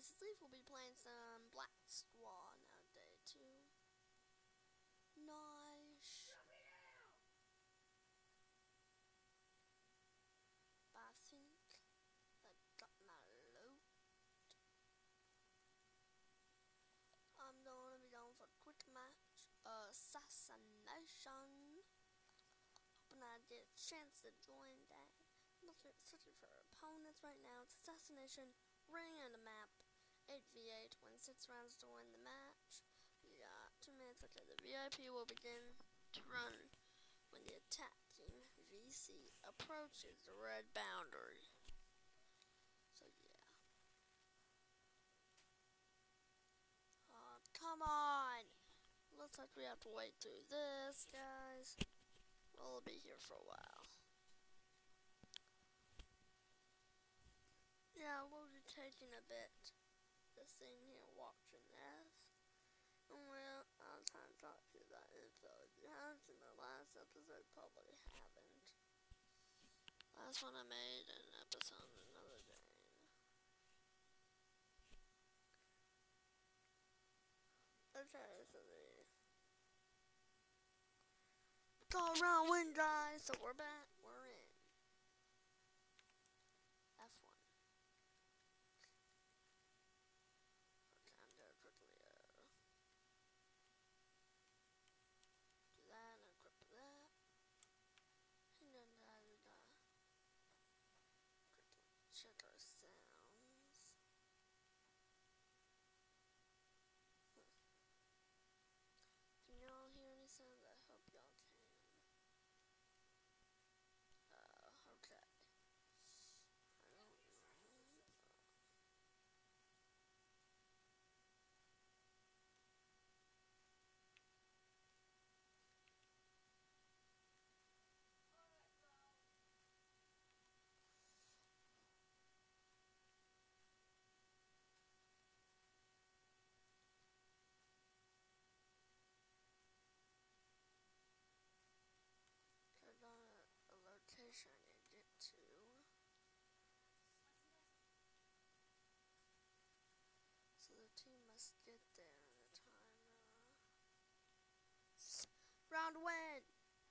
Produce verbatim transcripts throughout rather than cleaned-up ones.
This is Leaf. We'll be playing some Black Swan now, day two. Nice. But I think I got my loot. I'm gonna be going for a quick match. Uh, assassination. Hoping I get a chance to join that. I'm not searching for opponents right now. It's assassination. Ring on the map. eight v eight, twenty-six rounds to win the match. We got two minutes until the V I P will begin to run when the attacking V C approaches the red boundary. So yeah. Uh, come on! Looks like we have to wait through this, guys. We'll be here for a while. Yeah, we'll be taking a bit. Just sitting here watching this. Well, I'll try and talk to you that info. If you haven't seen the last episode, probably haven't. Last one I made an episode another day. Okay, so the go around win, guys. So we're back. We're in F one. Okay, I'm gonna quickly uh, do that and equip that. And then da da da. Quickly check our sounds. Hmm. Can y'all hear any sounds? I hope y'all can. Uh, okay. I don't know. There's on a, a location I need to get to. So the team must get there in the time. Uh, round win!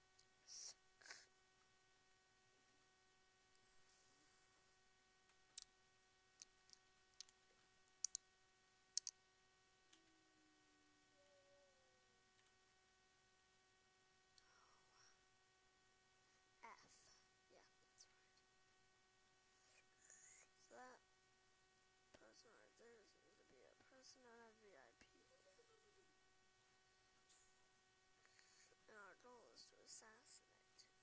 F. Yeah, that's right. So that person right there is going to be a person on a V I P. And our goal is to assassinate him.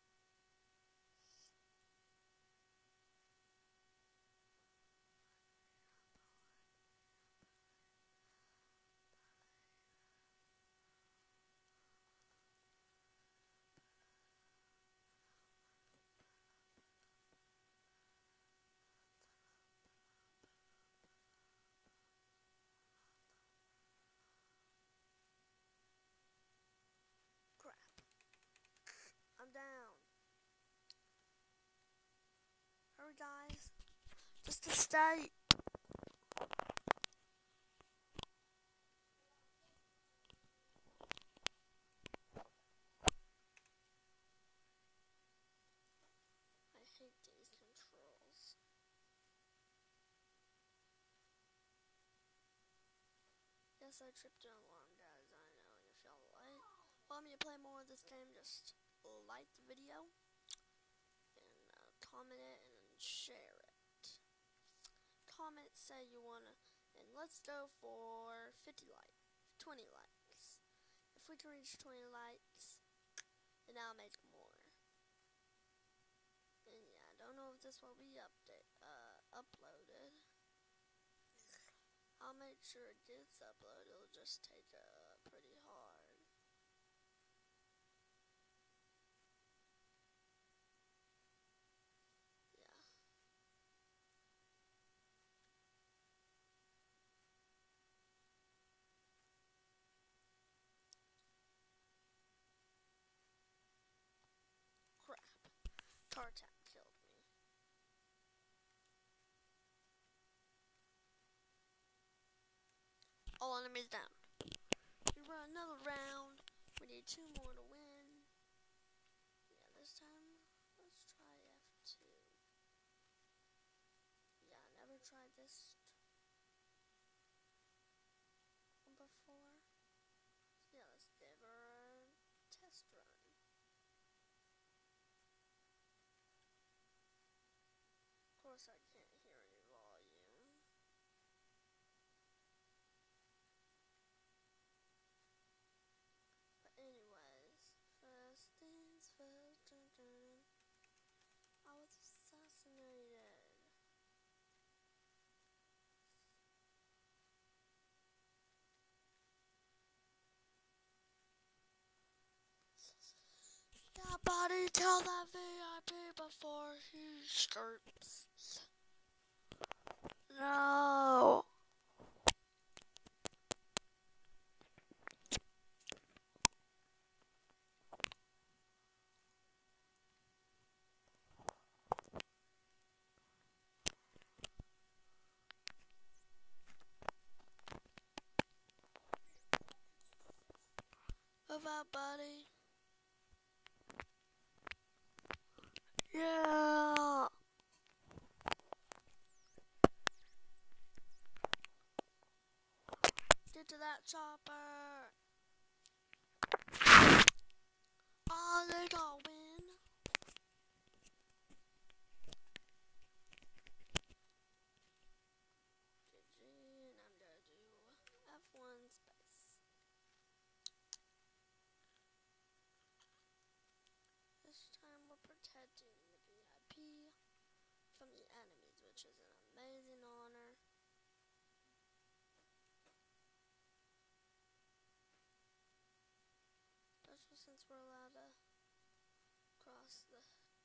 Crap. I'm down. Hurry, guys. Just to stay. I hate these controls. Yes, I tripped in alarm, guys. I know. And if y'all like, want me to play more of this game, just like the video and uh, comment it and share it. Comment, say you wanna, and let's go for fifty likes, twenty likes. If we can reach twenty likes, then I'll make more. And yeah, I don't know if this will be update, uh, uploaded. I'll make sure it gets uploaded. It'll just take uh, pretty hard. Yeah. Crap. Tartak killed me. enemies down. We run another round. We need two more to win. Yeah, this time, let's try F two. Yeah, I never tried this before. Yeah, let's give her a test run. Of course, I can't hear any volume. But anyways, first things first. Dun, dun. I was assassinated. Yeah, buddy, tell that V I P before he starts. No. Move out, buddy. Yeah. Get to that chopper. Oh, they got win. G G, and I'm gonna do F one space. This time we're protecting the V I P from the enemies, which is an amazing honor. Especially since we're allowed to cross the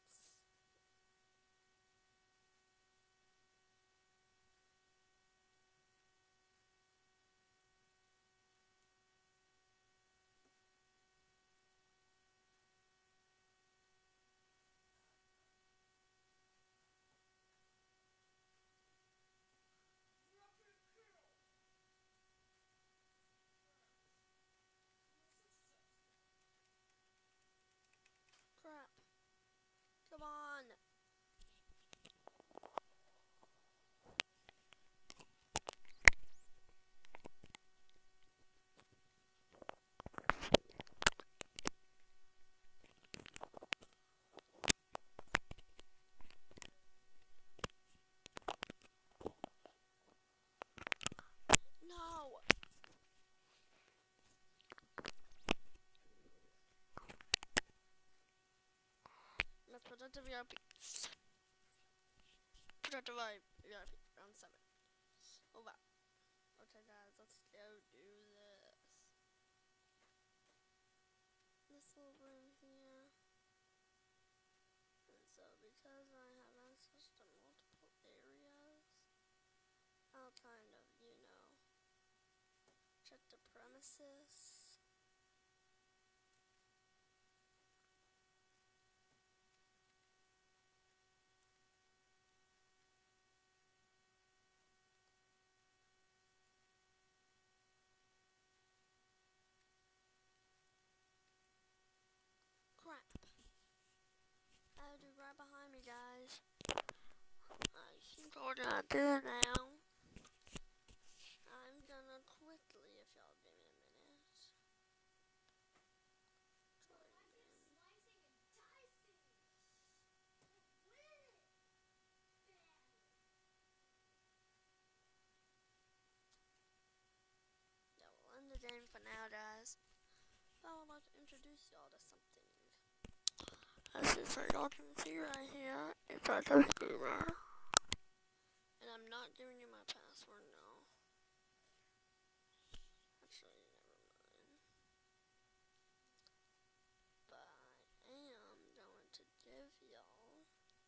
crap. Come on. No. Let's protect the V I P. Protect the V I P. Round seven. Oh wow. Okay guys, let's go do this. This little room here. And so because I have access to multiple areas, I'll kind of, you know, check the premises. Crap. I'll do right behind me, guys. I think what I do now, I'm gonna quickly, if y'all give me a minute. Join in. Yeah, we'll end the game for now, guys. I would like to introduce y'all to something. As if y'all can see right here, it's a computer. And I'm not giving you my password, no. Actually, never mind. But I am going to give y'all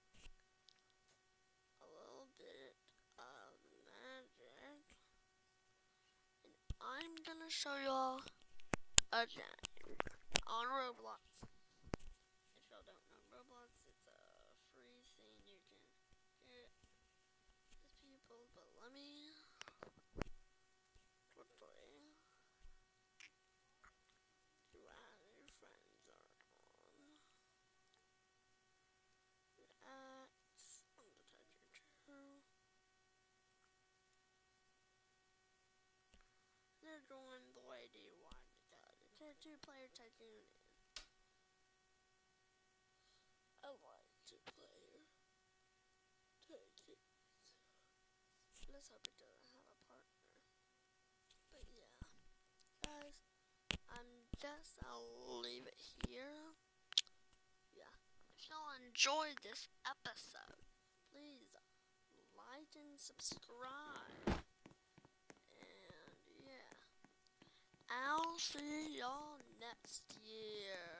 a little bit of magic. And I'm gonna show y'all a game on Roblox. If y'all don't know Roblox, it's a free thing you can get with people, but let me quickly do you want to go? The two-player tycoon. I like two-player tycoon. Let's hope it doesn't have a partner. But yeah, guys, I'm just I'll leave it here. Yeah, if y'all enjoyed this episode, please like and subscribe. And yeah, I'll see y'all next year.